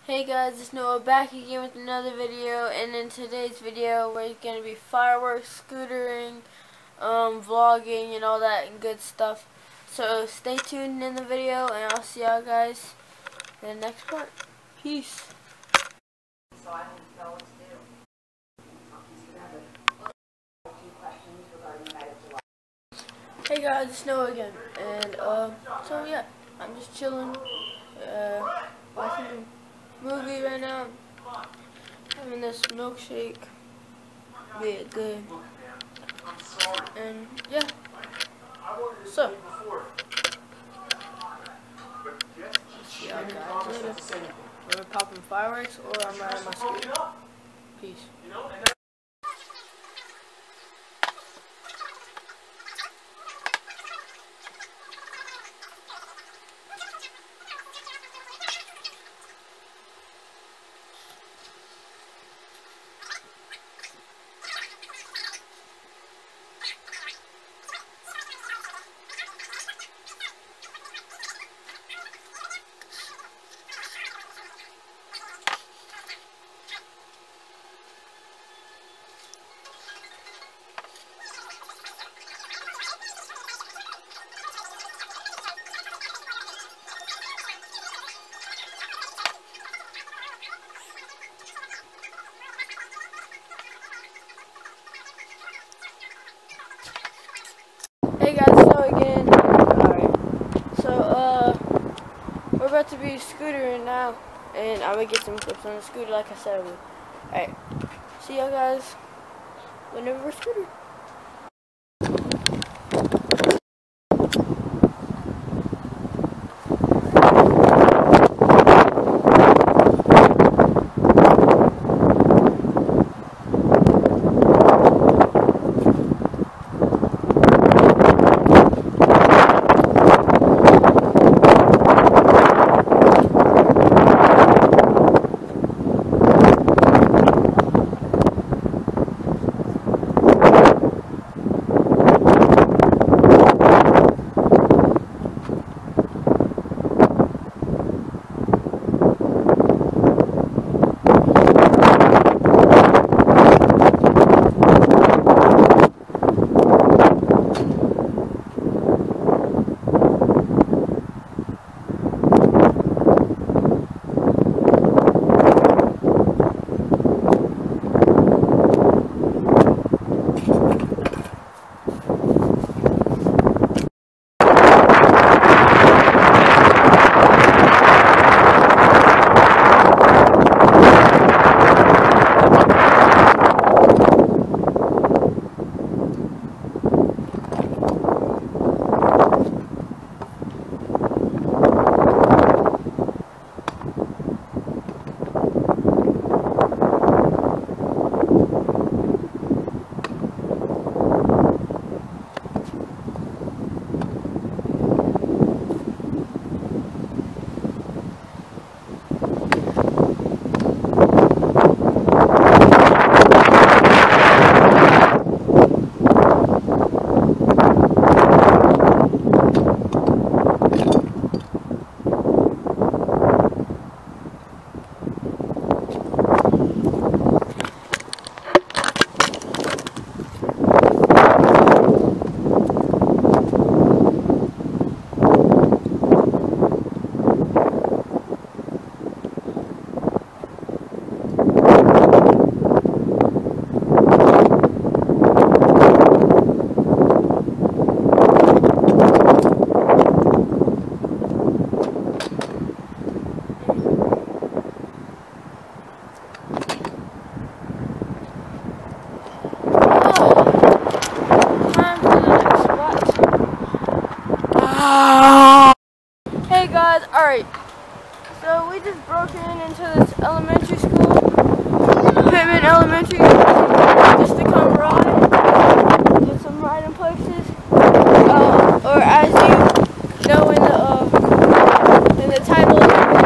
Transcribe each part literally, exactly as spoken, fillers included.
Hey guys, it's Noah back again with another video, and in today's video we're going to be fireworks, scootering, um, vlogging, and all that good stuff. So stay tuned in the video, and I'll see y'all guys in the next part. Peace. So I didn't know what to do. Hey guys, it's Noah again, and uh, so yeah, I'm just chilling, uh, watching a movie right now, having this milkshake, be it good, and yeah, so, see y'all guys later. We're popping fireworks, or I'm riding my scooter. Peace. Hey guys, so again, alright, so uh, we're about to be scootering now, and I'm gonna get some clips on the scooter like I said I would. Alright, see y'all guys whenever we're scootering. Hey guys, alright, so we just broke in into this elementary school, Pittman Elementary, just to come ride, get some riding places, uh, or as you know in the, uh, in the title of the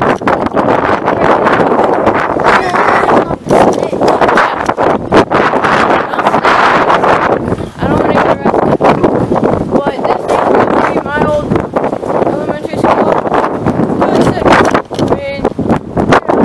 I don't want to interrupt, but this is going to be my old elementary school. Good, sick. I mean,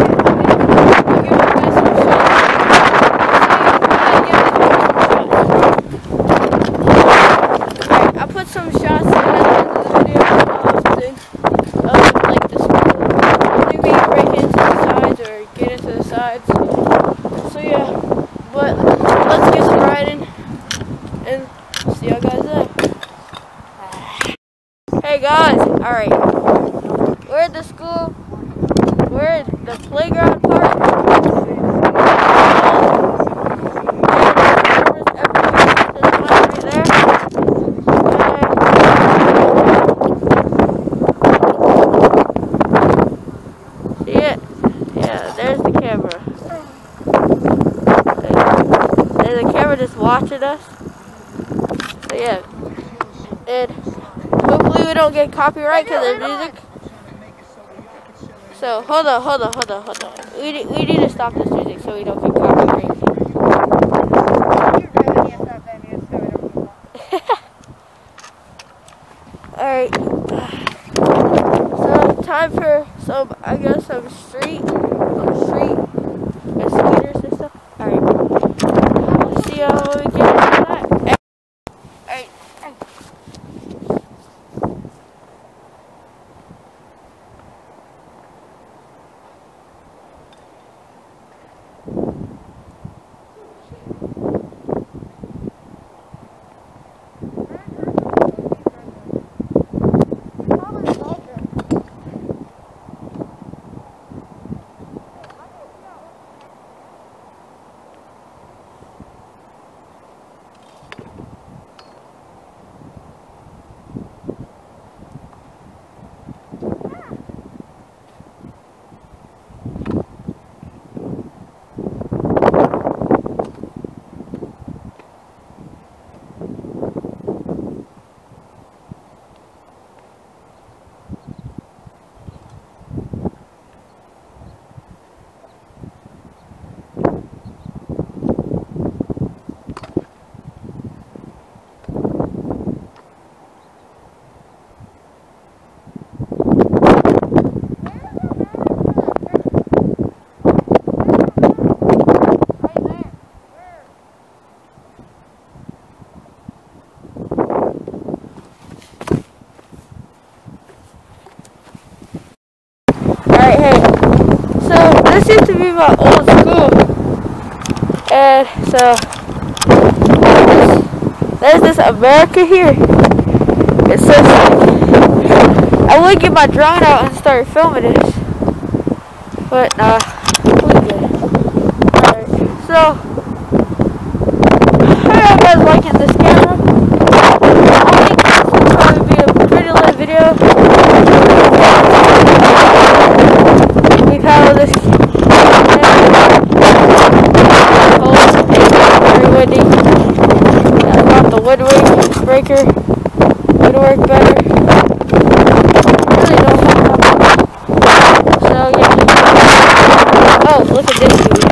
we're in the playground part. See it? Yeah, there's the camera. There's a camera just watching us. So yeah. And hopefully we don't get copyright because of music. So hold on, hold on, hold on, hold on. We need, we need to stop this music so we don't get copyright. Alright. So time for some, I guess, some street, some street, and skaters and stuff. Alright. Let's see how we get into that. Alright. Alright, hey, so this used to be my old school, and so there's this America here. It's so sick. I would get my drone out and start filming this, but nah, we good. Alright, so I hope you guys liking this camera. I think this will probably be a pretty lit video. How this oh, very windy. I thought the woodwork breaker would work better. Really don't know. So yeah. Oh, look at this dude.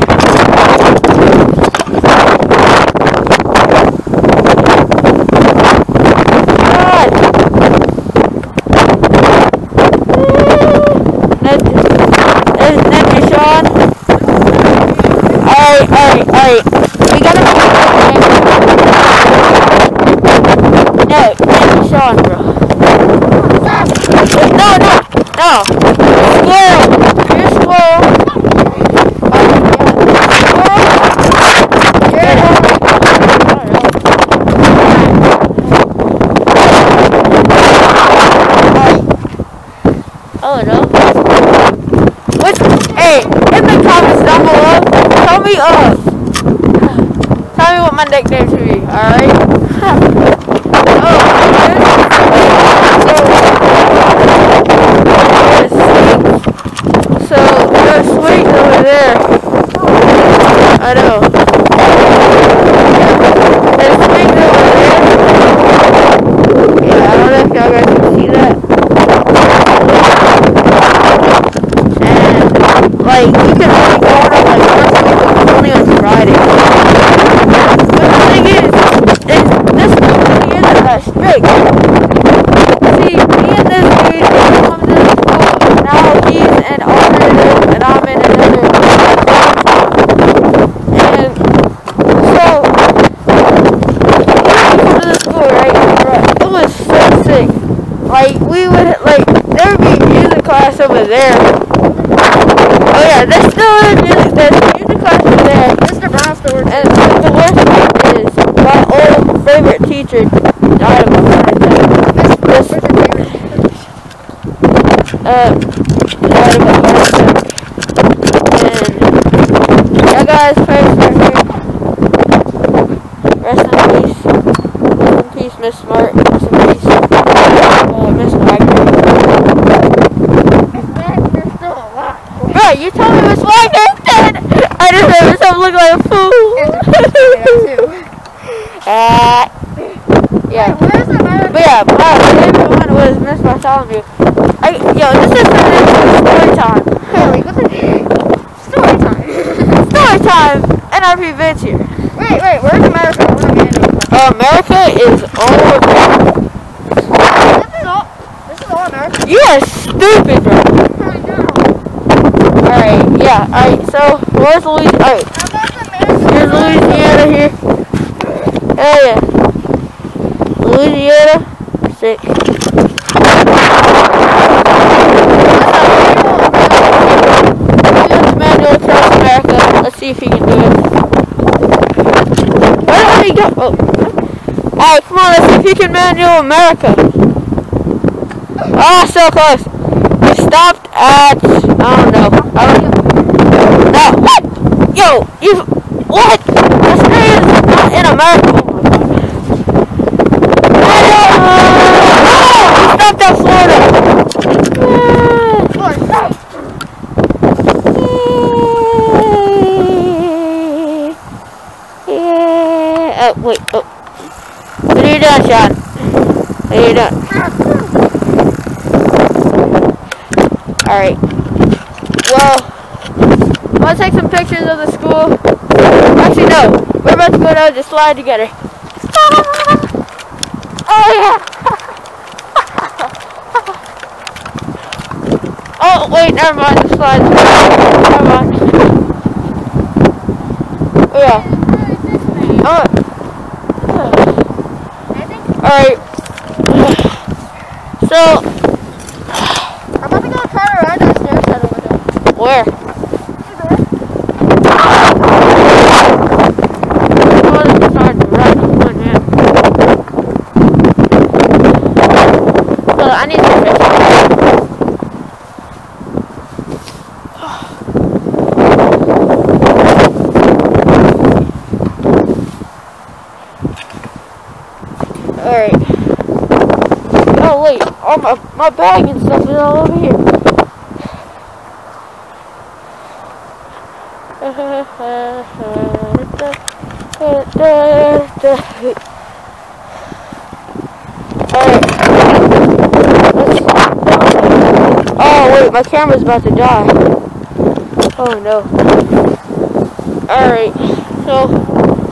God. Alright, alright, alright. We gotta make it. No, Nancy Sean, bro. No, no, no. Squirrel. You're a squirrel. Oh no. What? Hey, in the comments down below, tell me, uh, tell me what my nickname should be, alright? Oh, so, so, there's swings over there. I know. There's swings over there. Yeah, I don't know if y'all guys can see that. Like, you can only go on like first week of only on Friday. But the thing is, is this company isn't that strict. See, me and this dude come to the school, now he's an alternative and I'm in another. And so, when we come to the school, right, it was so sick. Like, we would, like, there would be music class over there. Oh yeah, there's still a music, there's a music class over there. Mister Brown still works. And the worst thing is, my old favorite teacher died of a heart attack. This, uh, died of a heart attack. Miss Smart, Miss Mace, uh, Miss Wagner. Miss Wagner's still alive. Bro, you told me Miss Wagner's dead! I just made myself look like a fool! uh, yeah. Wait, where's the American? But yeah, my favorite one was Miss Bartholomew. I, yo, this is story time. Hey, wait, what's it? Story time. Story time! N R P Vince here. Wait, wait, where's America? Where's America? Uh, America is all over there. This is all, this is all America? You are stupid, bro. I know. Alright, yeah, alright, so, where's Louisiana? Alright, How about America? here's Louisiana here. Hell yeah. Louisiana, sick. Here's Manuel across America. Let's see if he can do it. Where did he go? Oh. Alright, come on, let's see if he can Manuel America. Ah, oh, so close. We stopped at, I don't know. I don't know. No, what? Yo, you, what? Australia is not in America. Oh, we stopped at Florida. Florida. Yeah. Oh, wait. Oh. What are you doing, Sean? What are you doing? Alright. Well, I'm gonna take some pictures of the school. Actually, no. We're about to go down the slide together. Oh, yeah. Oh, wait, never mind. The slide. Never mind. Oh, yeah. Oh. Alright. So, I'm about to go try to ride that stairs that over there. where? I need some pictures. Alright. Oh wait, all my, my bag and stuff is all over here. Alright. Oh wait, my camera's about to die. Oh no. Alright, so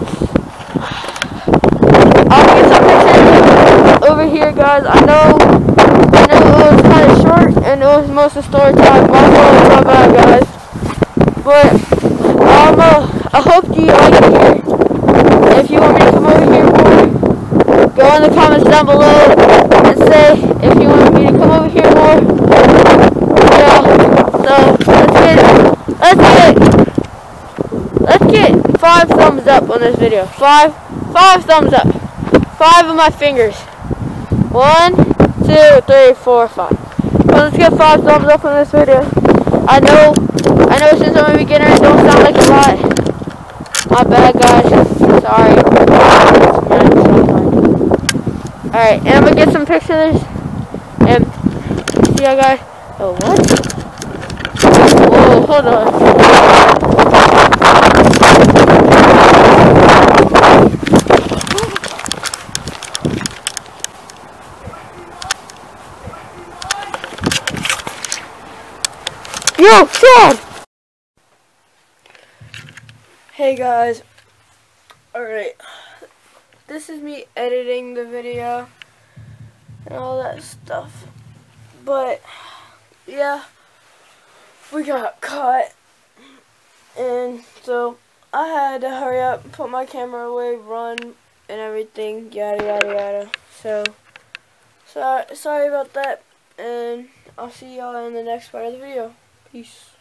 I'll get some pictures over here, guys. I know I know it was kind of short and it was most of story time. My fault, my bad, guys. But um, uh, I hope you like it here. If you want me to come over here more, go in the comments down below and say if you want me to come over here more. Yeah, so let's get let's get let's get five thumbs up on this video. Five five thumbs up. Five of my fingers. One, two, three, four, five. So let's get five thumbs up on this video. I know I know since I'm a beginner it don't sound like a lot. My bad, guys. Sorry. Alright, and I'm gonna get some pictures. And see ya, guys. Oh, what? Whoa, hold on. Yo, Sean! Hey guys. Alright. This is me editing the video and all that stuff. But yeah, we got caught, and so I had to hurry up, put my camera away, run, and everything, yada yada yada. So, sorry, sorry about that, and I'll see y'all in the next part of the video. Peace.